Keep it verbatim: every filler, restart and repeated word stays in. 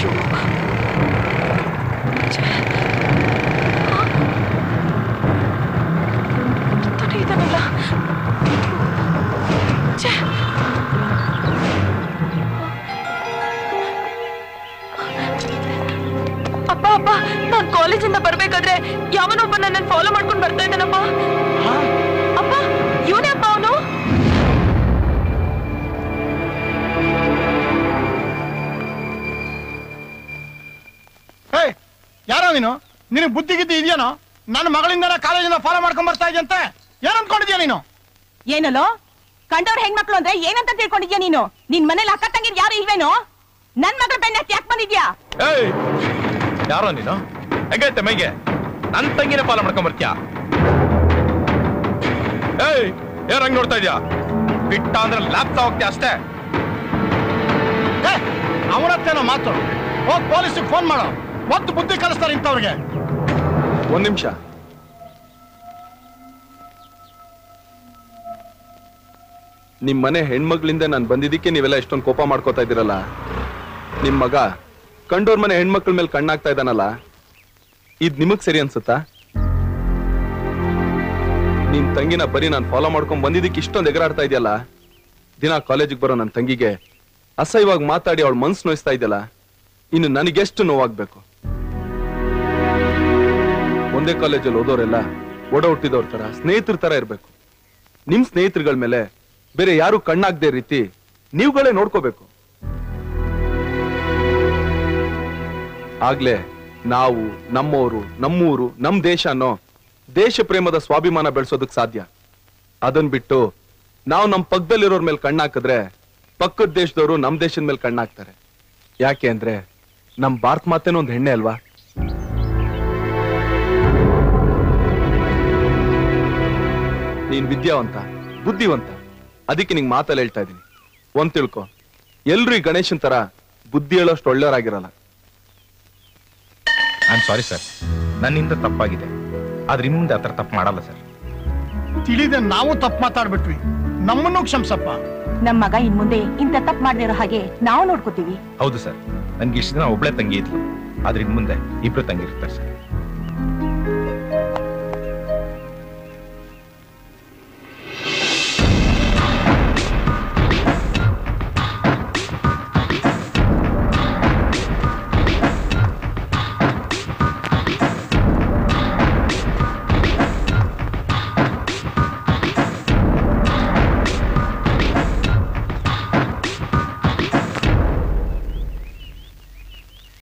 ಅಪ್ಪ ಅಪ್ಪ ನಾನ್ ಕಾಲೇಜಿಂದ ಬರ್ಬೇಕಾದ್ರೆ ಯಾವನೊಬ್ಬ ನನ್ನ ಫಾಲೋ ಮಾಡ್ಕೊಂಡು ಬರ್ತಾ ಇದ್ದಾನಪ್ಪ. ಅಪ್ಪ ಇವನೇ ಅಪ್ಪ ಅವನು. ಯಾರೋ ನೀನು? ನಿನಗೆ ಬುದ್ಧಿ ಗಿದ್ದಿ ಇದೆಯೇನೋ? ನನ್ನ ಮಗಳಿಂದ ಕಾಲೇಜಿಂದ ಫಾಲೋ ಮಾಡ್ಕೊಂಡ್ ಬರ್ತಾ ಇದೆಯಂತೆ. ಏನ್ ಅನ್ಕೊಂಡಿದ್ಯಾ ನೀನು? ಏನಲ್ಲೋ ಕಂಡವ್ರ ಹೆಣ್ಮಕ್ಳು ಅಂದ್ರೆ ಏನಂತ ತಿಳ್ಕೊಂಡಿದ್ಯಾ ನೀನು? ನಿನ್ ಮನೇಲಿ ಅಕ್ಕ ತಂಗಿರ್ ಯಾರು ಇಲ್ವೇನೋ? ನನ್ ಮಗಳ ಬೆನ್ನ ಯಾಕೆ ಬಂದಿದ್ಯಾ? ಯಾರೋ ನೀನು? ಹೆಂಗೈತೆ ಮೈಗೆ? ನನ್ ತಂಗಿನ ಫಾಲೋ ಮಾಡ್ಕೊಂಡ್ ಬರ್ತೀಯಾ? ಏಯ್ ಯಾರ ಹಂಗ್ ನೋಡ್ತಾ ಇದ್ಯಾ? ಬಿಟ್ಟ ಅಂದ್ರೆ ಲ್ಯಾಪ್ತಾ ಹೋಗ್ತೀಯ ಅಷ್ಟೇ. ಅವನತ್ತೇನೋ ಮಾತು. ಹೋಗ್ ಪೊಲೀಸಿಗೆ ಫೋನ್ ಮಾಡೋ. ಮತ್ತು ಬುದ್ಧಿ ಕಲಿಸ್ತಾರೆ ಇಂಥವ್ರಿಗೆ. ಒಂದ್ ನಿಮಿಷ. ನಿಮ್ ಮನೆ ಹೆಣ್ಮಕ್ಳಿಂದ ನಾನು ಬಂದಿದ್ದಕ್ಕೆ ನೀವೆಲ್ಲ ಎಷ್ಟೊಂದು ಕೋಪ ಮಾಡ್ಕೋತಾ ಇದ್ದೀರಲ್ಲ. ನಿಮ್ ಮಗ ಕಂಡೋರ್ ಮನೆ ಹೆಣ್ಮಕ್ಳ ಮೇಲೆ ಕಣ್ಣಾಗ್ತಾ ಇದ್ದಾನಲ್ಲ, ಇದ್ ನಿಮಗ್ ಸರಿ ಅನ್ಸುತ್ತಾ? ನಿನ್ ತಂಗಿನ ಬರೀ ನಾನು ಫಾಲೋ ಮಾಡ್ಕೊಂಡ್ ಬಂದಿದ್ದಕ್ಕೆ ಇಷ್ಟೊಂದು ಎಗರಾಡ್ತಾ ಇದೆಯಲ್ಲ. ದಿನ ಕಾಲೇಜಿಗೆ ಬರೋ ನನ್ನ ತಂಗಿಗೆ ಅಸಹ್ಯವಾಗಿ ಮಾತಾಡಿ ಅವಳ ಮನ್ಸು ನೋಯಿಸ್ತಾ ಇದೆಯಲ್ಲ. ಇನ್ನು ನನಗೆಷ್ಟು ನೋವಾಗ್ಬೇಕು? ಒಂದೇ ಕಾಲೇಜಲ್ಲಿ ಓದೋರೆಲ್ಲ ಒಡ ಹುಟ್ಟಿದವ್ರ ತರ ಸ್ನೇಹಿತರ ತರ ಇರ್ಬೇಕು. ನಿಮ್ ಸ್ನೇಹಿತರುಗಳ ಮೇಲೆ ಬೇರೆ ಯಾರು ಕಣ್ಣಾಗದೆ ರೀತಿ ನೀವುಗಳೇ ನೋಡ್ಕೋಬೇಕು. ಆಗ್ಲೇ ನಾವು ನಮ್ಮವರು, ನಮ್ಮೂರು, ನಮ್ ದೇಶ ಅನ್ನೋ ದೇಶ ಪ್ರೇಮದ ಸ್ವಾಭಿಮಾನ ಬೆಳೆಸೋದಕ್ ಸಾಧ್ಯ. ಅದನ್ ಬಿಟ್ಟು ನಾವು ನಮ್ ಪಕ್ಕದಲ್ಲಿರೋರ್ ಮೇಲೆ ಕಣ್ಣಾಕಿದ್ರೆ ಪಕ್ಕದ ದೇಶದವರು ನಮ್ ದೇಶದ ಮೇಲೆ ಕಣ್ಣಾಕ್ತಾರೆ. ಯಾಕೆ ಅಂದ್ರೆ ನಮ್ ಭಾರತ ಮಾತೇನೋ ಒಂದು ಹೆಣ್ಣೆ ಅಲ್ವಾ? ನೀನ್ ವಿದ್ಯಾವಂತ, ಬುದ್ಧಿವಂತ, ಅದಕ್ಕೆ ನಿಂಗೆ ಮಾತಲ್ಲಿ ಹೇಳ್ತಾ ಇದೀನಿ. ಒಂದ್ ತಿಳ್ಕೊ, ಎಲ್ರು ಈ ಗಣೇಶನ್ ತರ ಬುದ್ಧಿ ಹೇಳೋಷ್ಟು ಒಳ್ಳೆಯವರಾಗಿರಲ್ಲ. ಐ ಆಮ್ ಸಾರಿ ಸರ್, ನನ್ನಿಂದ ತಪ್ಪಾಗಿದೆ. ಆದ್ರೆ ಇನ್ನು ಮುಂದೆ ಆತರ ತಪ್ಪು ಮಾಡಲ್ಲ ಸರ್. ತಿಳಿದೆ ನಾವು ತಪ್ಪು ಮಾತಾಡ್ಬಿಟ್ವಿ, ನಮ್ಮನ್ನು ಕ್ಷಮಿಸಪ್ಪ. ನಮ್ ಮಗ ಇನ್ ಮುಂದೆ ಇಂತ ತಪ್ಪು ಮಾಡದಿರೋ ಹಾಗೆ ನಾವು ನೋಡ್ಕೋತೀವಿ. ಹೌದು ಸರ್, ನನ್ಗೆ ಇಷ್ಟು ದಿನ ಒಬ್ಳೆ ತಂಗಿ ಇದ್ಲು, ಆದ್ರೆ ಇನ್ ಮುಂದೆ ಇಬ್ರು ತಂಗಿ ಇರ್ತಾರೆ ಸರ್.